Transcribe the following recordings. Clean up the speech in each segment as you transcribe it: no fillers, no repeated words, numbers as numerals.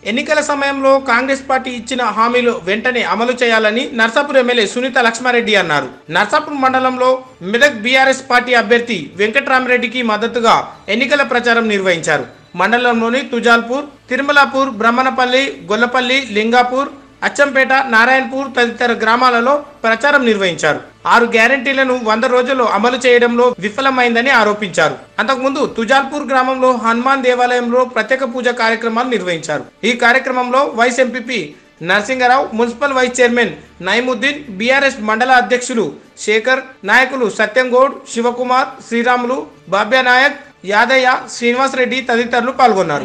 ఎన్నికల సమయంలో కాంగ్రెస్ పార్టీ ఇచ్చిన హామీలు వెంటనే అమలు చేయాలని నర్సాపూర్ ఎమ్మెల్యే సునీత లక్ష్మారెడ్డి అన్నారు. నర్సాపూర్ మండలంలో మెదక్ బీఆర్ఎస్ పార్టీ అభ్యర్థి వెంకట్రామరెడ్డికి మద్దతుగా ఎన్నికల ప్రచారం నిర్వహించారు. మండలంలోని తుజాల్పూర్, తిరుమలాపూర్, బ్రహ్మణపల్లి, గొల్లపల్లి, లింగాపూర్, అచ్చంపేట, నారాయణపూర్ తదితర గ్రామాలలో ప్రచారం నిర్వహించారు. 6 గ్యారెంటీలను 100 రోజుల్లో అమలు చేయడంలో విఫలమైందని ఆరోపించారు. అంతకుముందు తుజాల్పూర్ గ్రామంలో హనుమాన్ దేవాలయంలో ప్రత్యేక పూజ కార్యక్రమాలు నిర్వహించారు. ఈ కార్యక్రమంలో vice MPP Narasingarao, municipal vice chairman Naimuddin, BRS మండల అధ్యక్షులు శేఖర్, నాయకులు సత్యంగౌడ్, శివకుమార్, శ్రీరాములు, బాబ్యా నాయక్, యాదయ్య, శ్రీనివాస్ రెడ్డి తదితరులు పాల్గొన్నారు.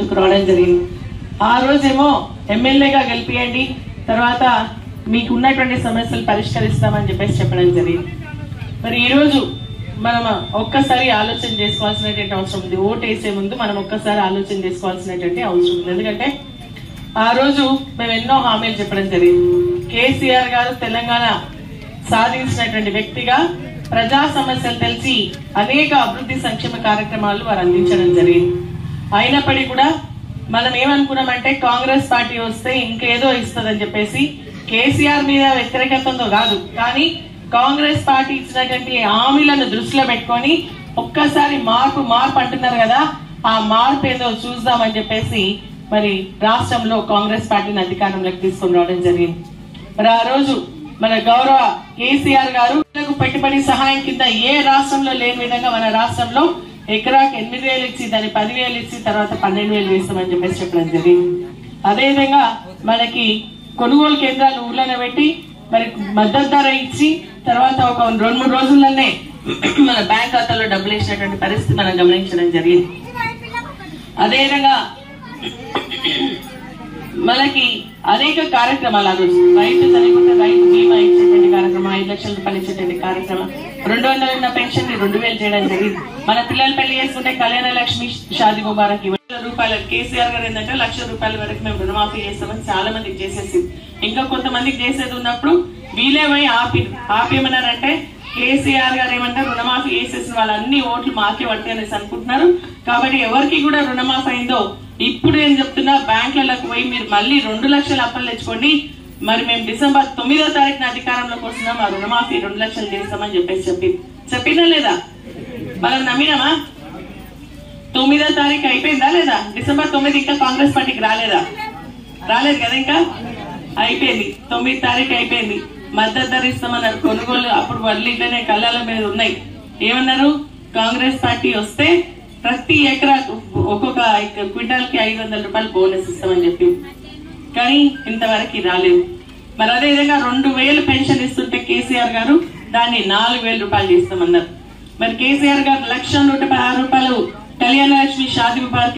ఆ రోజేమో ఎమ్మెల్యేగా గెలిపియండి, తర్వాత మీకు ఉన్నటువంటి సమస్యలు పరిష్కరిస్తామని చెప్పడం జరిగింది. మరి ఈ రోజు మనం ఒక్కసారి ఆలోచన చేసుకోవాల్సినటువంటి అవసరం ఉంది. ఓటు వేసే ముందు మనం ఒక్కసారి ఆలోచన చేసుకోవాల్సినటువంటి అవసరం ఉంది. ఎందుకంటే ఆ రోజు మేము ఎన్నో హామీలు చెప్పడం జరిగింది. కేసీఆర్ గారు తెలంగాణ సాధించినటువంటి వ్యక్తిగా ప్రజా సమస్యలు తెలిసి అనేక అభివృద్ధి సంక్షేమ కార్యక్రమాలు వారు అందించడం జరిగింది. అయినప్పటికీ కూడా మనం ఏమనుకున్నామంటే కాంగ్రెస్ పార్టీ వస్తే ఇంకేదో ఇస్తుందని చెప్పేసి కేసీఆర్ మీద వ్యతిరేకతతో కాదు, కానీ కాంగ్రెస్ పార్టీ ఇచ్చినటువంటి హామీలను దృష్టిలో పెట్టుకొని ఒక్కసారి మార్పు అంటున్నారు కదా, ఆ మార్పు ఏదో చూద్దామని చెప్పేసి మరి రాష్ట్రంలో కాంగ్రెస్ పార్టీని అధికారంలోకి తీసుకొని రావడం జరిగింది. మరి ఆ రోజు మన గౌరవ కేసీఆర్ గారు పెట్టుబడి సహాయం కింద ఏ రాష్ట్రంలో లేని విధంగా మన రాష్ట్రంలో ఎకరాకి 8,000 ఇచ్చి దాన్ని 10,000 ఇచ్చి తర్వాత 12,000 వేస్తామని చెప్పడం జరిగింది. అదేవిధంగా మనకి కొనుగోలు కేంద్రాలు ఊర్లను పెట్టి మరి మద్దతు ధర ఇచ్చి తర్వాత ఒక 2-3 రోజుల్లోనే మన బ్యాంక్ ఖాతాలో డబ్బులు వేసినటువంటి పరిస్థితి మనం గమనించడం జరిగింది. అదేవిధంగా మనకి అనేక కార్యక్రమాలు ఆ రోజు రైతు చనిపోతే రైతు బీమా ఇచ్చేటువంటి కార్యక్రమం, 5 లక్షల రూపాయలు ఇచ్చేటువంటి కార్యక్రమం, 200 ఉన్న పెన్షన్ ని 2,000 చేయడం జరిగింది. మన పిల్లలు పెళ్లి చేసుకుంటే కళ్యాణ లక్ష్మి, షాది ముబారక్ 1,00,000 రూపాయలు. కేసీఆర్ గారు ఏంటంటే 1,00,000 రూపాయల వరకు మేము రుణమాఫీ చేస్తామని చాలా మందికి చేసేసి ఇంకా కొంతమందికి చేసేది ఉన్నప్పుడు వీలేమై ఆపేమన్నారంటే కేసీఆర్ గారు ఏమంటారు, రుణమాఫీ చేసేసిన వాళ్ళన్ని ఓట్లు మాకే పడతాయి అనేసి అనుకుంటున్నారు. కాబట్టి ఎవరికి కూడా రుణమాఫీ అయిందో ఇప్పుడు ఏం చెప్తున్నా, బ్యాంకులకు పోయి మీరు మళ్ళీ 2 లక్షల అప్పులు తెచ్చుకోండి, మరి మేము డిసెంబర్ 9వ తారీఖున అధికారంలోకి వస్తున్నాం, ఆ రుణమాఫీ 2 లక్షలు చేస్తామని చెప్పినా లేదా? మనం నమ్మినామా? 9వ తారీఖు అయిపోయిందా లేదా? డిసెంబర్ 9 ఇంకా కాంగ్రెస్ పార్టీకి రాలేదు కదా, ఇంకా అయిపోయింది. 9వ తారీఖు అయిపోయింది. మద్దతు ధర ఇస్తామన్నారు, కొనుగోలు అప్పుడు వడ్లీనే కళ్ళాల మీద ఉన్నాయి. ఏమన్నారు, కాంగ్రెస్ పార్టీ వస్తే ప్రతి ఎకరా ఒక్కొక్క క్వింటాల్ కి 500 రూపాయలు బోనస్ ఇస్తామని చెప్పి, కానీ ఇంతవరకు రాలేదు. మరి అదేవిధంగా 2,000 పెన్షన్ ఇస్తుంటే కేసీఆర్ గారు దాన్ని 4,000 రూపాయలు చేస్తామన్నారు. మరి కేసీఆర్ గారు 1,116 రూపాయలు కళ్యాణ లక్ష్మి, షాది ముబారక్